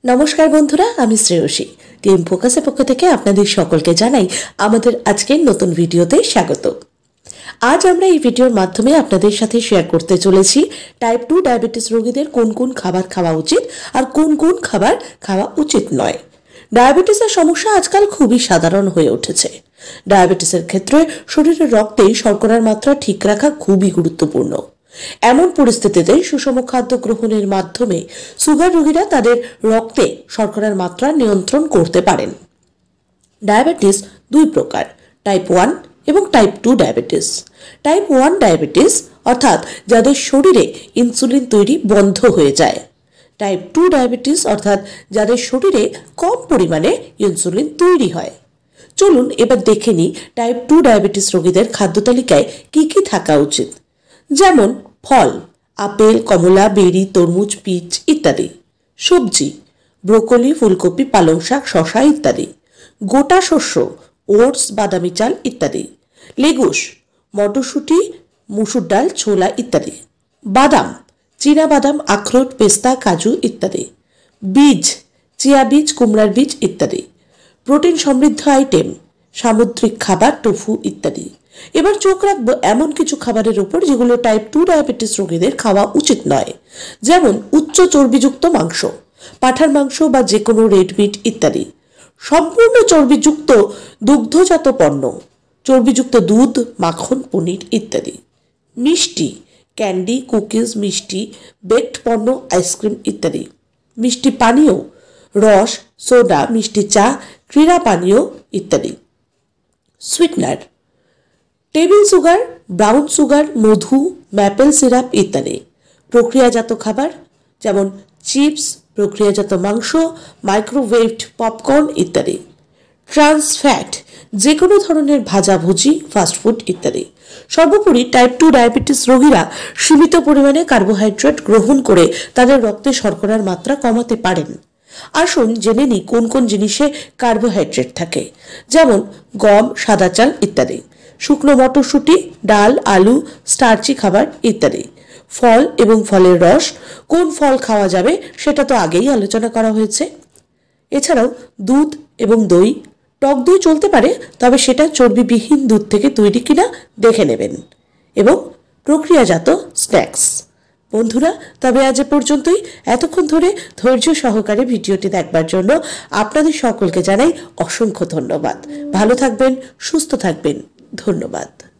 নমস্কার বন্ধুরা, আমি শ্রেয়সী। টিম ফোকাসের পক্ষ থেকে আপনাদের সকলকে জানাই আমাদের আজকের নতুন ভিডিওতে স্বাগত। আজ আমরা এই ভিডিওর মাধ্যমে আপনাদের সাথে শেয়ার করতে চলেছি টাইপ 2 ডায়াবেটিস রোগীদের কোন কোন খাবার খাওয়া উচিত আর কোন কোন খাবার খাওয়া উচিত নয়। ডায়াবেটিসের সমস্যা আজকাল খুবই সাধারণ হয়ে উঠেছে। ডায়াবেটিসের ক্ষেত্রে শরীরের রক্তে শর্করার মাত্রা ঠিক রাখা খুবই গুরুত্বপূর্ণ। এমন পরিস্থিতিতে সুষম খাদ্য গ্রহণের মাধ্যমে সুগার রোগীরা তাদের রক্তে শর্করার মাত্রা নিয়ন্ত্রণ করতে পারেন। ডায়াবেটিস দুই প্রকার, টাইপ 1 এবং টাইপ 2 ডায়াবেটিস। টাইপ 1 ডায়াবেটিস অর্থাৎ যাদের শরীরে ইনসুলিন তৈরি বন্ধ হয়ে যায়। টাইপ 2 ডায়াবেটিস অর্থাৎ যাদের শরীরে কম পরিমাণে ইনসুলিন তৈরি হয়। চলুন এবার দেখে নিই টাইপ 2 ডায়াবেটিস রোগীদের খাদ্য তালিকায় কি কি থাকা উচিত। যেমন ফল, আপেল, কমলা, বেরি, তরমুজ, পিচ ইত্যাদি। সবজি, ব্রোকলি, ফুলকপি, পালং শাক, শসা ইত্যাদি। গোটা শস্য, ওটস, বাদামি চাল ইত্যাদি। লেগুস, মটরশুঁটি, মুসুর ডাল, ছোলা ইত্যাদি। বাদাম, চীনা বাদাম, আখরোট, পেস্তা, কাজু ইত্যাদি। বীজ, চিয়া বীজ, কুমড়ার বীজ ইত্যাদি। প্রোটিন সমৃদ্ধ আইটেম, সামুদ্রিক খাবার, টোফু ইত্যাদি। এবার চোখ রাখবো এমন কিছু খাবারের উপর যেগুলো টাইপ 2 ডায়াবেটিস রোগীদের খাওয়া উচিত নয়। যেমন উচ্চ চর্বিযুক্ত মাংস, পাঁঠার মাংস বা যে কোনো রেড মিট ইত্যাদি। সম্পূর্ণ চর্বিযুক্ত দুগ্ধজাত পণ্য, চর্বিযুক্ত দুধ, মাখন, পনির ইত্যাদি। মিষ্টি, ক্যান্ডি, কুকিজ, মিষ্টি, বেকড পণ্য, আইসক্রিম ইত্যাদি। মিষ্টি পানীয়, রস, সোডা, মিষ্টি চা, ক্রীড়া পানীয় ইত্যাদি। Sweetener, table sugar, brown sugar, মধু, ম্যাপেল সিরাপ ইত্যাদি। প্রক্রিয়াজাত খাবার যেমন চিপস, প্রক্রিয়াজাত মাংস, মাইক্রোওয়েভড পপকর্ন ইত্যাদি। ট্রান্স ফ্যাট, যে কোনো ধরনের ভাজাভুজি, ফাস্টফুড ইত্যাদি। সর্বোপরি টাইপ 2 ডায়াবেটিস রোগীরা সীমিত পরিমাণে কার্বোহাইড্রেট গ্রহণ করে তাদের রক্তে শর্করার মাত্রা কমাতে পারেন। আসুন জেনে নিই কোন কোন জিনিসে কার্বোহাইড্রেট থাকে। যেমন গম, সাদা চাল ইত্যাদি। শুকনো মটরশুঁটি, ডাল, আলু, স্টার্চি খাবার ইত্যাদি। ফল এবং ফলের রস, কোন ফল খাওয়া যাবে সেটা তো আগেই আলোচনা করা হয়েছে। এছাড়াও দুধ এবং দই, টক দই চলতে পারে, তবে সেটা চর্বিবিহীন দুধ থেকে তৈরি কিনা দেখে নেবেন। এবং প্রক্রিয়াজাত স্ন্যাক্স। বন্ধুরা, তবে আজ পর্যন্তই। এতক্ষণ ধরে ধৈর্য সহকারে ভিডিওটি দেখবার জন্য আপনাদের সকলকে জানাই অসংখ্য ধন্যবাদ। ভালো থাকবেন, সুস্থ থাকবেন। ধন্যবাদ।